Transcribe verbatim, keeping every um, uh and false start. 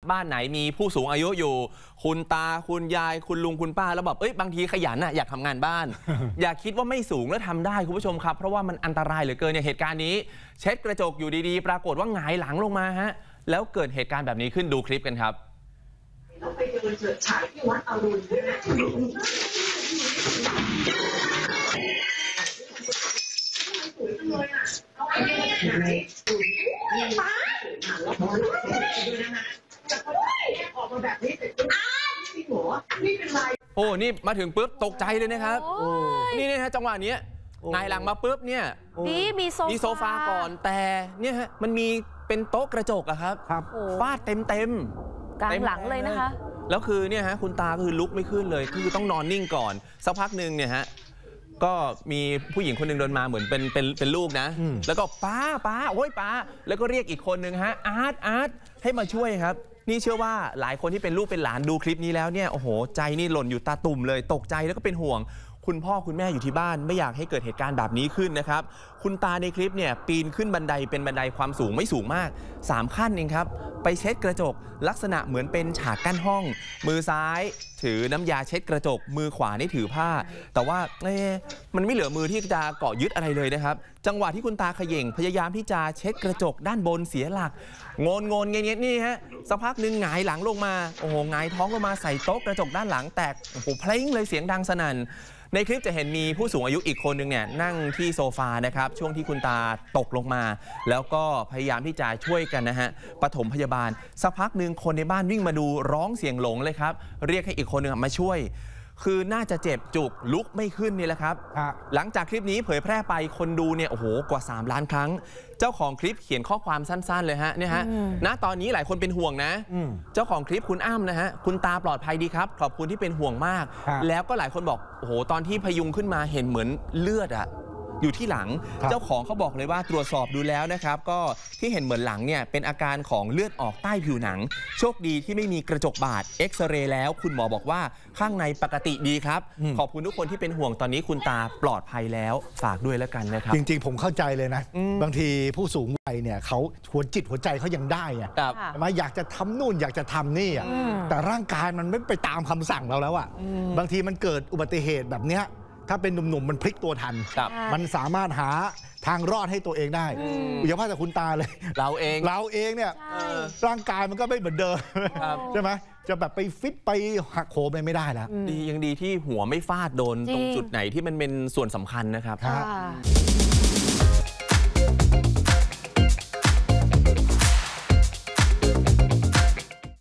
บ้านไหนมีผู้สูงอายุอยู่คุณตาคุณยายคุณลุงคุณป้าแล้วแบบเอ้ยบางทีขยันน่ะอยากทำงานบ้าน อย่าคิดว่าไม่สูงแล้วทำได้คุณผู้ชมครับเพราะว่ามันอันตรายเหลือเกินเนี่ยเหตุการณ์นี้เช็ดกระจกอยู่ดีๆปรากฏว่าหงายหลังลงมาฮะแล้วเกิดเหตุการณ์แบบนี้ขึ้นดูคลิปกันครับเราไปเดินเฉิดฉายที่วัดอรุณด้วยนะสวยจังเลยอ่ะเอาไว้ไหนเนี่ยป้าแล้วพอรู้สึกด้วยนะจะพอออกมาแบบนี้เสร็จอ้าวจริงเหรอนี่เป็นไรโอ้นี่มาถึงปุ๊บตกใจเลยนะครับนี่เนี่ยฮะจังหวะนี้ไงหลังมาปุ๊บเนี่ยนี่มีโซฟามีโซฟาก่อนแต่เนี่ยฮะมันมีเป็นโต๊ะกระจกอะครับฟาดเต็มเต็มกลางหลังเลยนะคะแล้วคือเนี่ยฮะคุณตาคือลุกไม่ขึ้นเลยคือต้องนอนนิ่งก่อนสักพักหนึ่งเนี่ยฮะก็มีผู้หญิงคนหนึ่งเดินมาเหมือนเป็นเป็นเป็นลูกนะแล้วก็ป้าป้าโอ้ยป้าแล้วก็เรียกอีกคนหนึ่งฮะอาร์ตอาร์ตให้มาช่วยครับนี่เชื่อว่าหลายคนที่เป็นลูกเป็นหลานดูคลิปนี้แล้วเนี่ยโอ้โหใจนี่หล่นอยู่ตาตุ่มเลยตกใจแล้วก็เป็นห่วงคุณพ่อคุณแม่อยู่ที่บ้านไม่อยากให้เกิดเหตุการณ์แบบนี้ขึ้นนะครับคุณตาในคลิปเนี่ยปีนขึ้นบันไดเป็นบันไดความสูงไม่สูงมากสามขั้นเองครับไปเช็ดกระจกลักษณะเหมือนเป็นฉากกั้นห้องมือซ้ายถือน้ำยาเช็ดกระจกมือขวานี่ถือผ้าแต่ว่าเอ๊ะมันไม่เหลือมือที่จะเกาะยึดอะไรเลยนะครับจังหวะที่คุณตาเขย่งพยายามที่จะเช็ดกระจกด้านบนเสียหลักงนงนเงี้ยนี่ฮะสักพักหนึ่งหงายหลังลงมาโอ้โหหงายท้องลงมาใส่โต๊ะกระจกด้านหลังแตกโอ้โหเพลงเลยเสียงดังสนั่นในคลิปจะเห็นมีผู้สูงอายุอีกคนนึงเนี่ยนั่งที่โซฟานะครับช่วงที่คุณตาตกลงมาแล้วก็พยายามที่จะช่วยกันนะฮะปฐมพยาบาลสักพักหนึ่งคนในบ้านวิ่งมาดูร้องเสียงหลงเลยครับเรียกให้อีกคนนึงมาช่วยคือน่าจะเจ็บจุกลุกไม่ขึ้นนี่แหละครับหลังจากคลิปนี้เผยแพร่ไปคนดูเนี่ยโอ้โหกว่าสามล้านครั้งเจ้าของคลิปเขียนข้อความสั้นๆเลยฮะเนี่ยฮะณตอนนี้หลายคนเป็นห่วงนะเจ้าของคลิปคุณอ้ำนะฮะคุณตาปลอดภัยดีครับขอบคุณที่เป็นห่วงมากแล้วก็หลายคนบอกโอ้โหตอนที่พยุงขึ้นมาเห็นเหมือนเลือดอะอยู่ที่หลังเจ้าของเขาบอกเลยว่าตรวจสอบดูแล้วนะครับก็ที่เห็นเหมือนหลังเนี่ยเป็นอาการของเลือดออกใต้ผิวหนังโชคดีที่ไม่มีกระจกบาดเอ็กซเรย์แล้วคุณหมอบอกว่าข้างในปกติดีครับขอบคุณทุกคนที่เป็นห่วงตอนนี้คุณตาปลอดภัยแล้วฝากด้วยแล้วกันนะครับจริงๆผมเข้าใจเลยนะบางทีผู้สูงวัยเนี่ยเขาหัวจิตหัวใจเขายังได้อะมาอยากจะทำนู่นอยากจะทำนี่อ่ะแต่ร่างกายมันไม่ไปตามคำสั่งเราแล้วอ่ะบางทีมันเกิดอุบัติเหตุแบบเนี้ยถ้าเป็นหนุ่มๆมันพลิกตัวทันมันสามารถหาทางรอดให้ตัวเองได้อย่าพลาดแต่คุณตาเลยเราเองเราเองเนี่ยร่างกายมันก็ไม่เหมือนเดิมใช่ไหมจะแบบไปฟิตไปหักโหมไม่ได้แล้วดียังดีที่หัวไม่ฟาดโดนตรงจุดไหนที่มันเป็นส่วนสำคัญนะครับ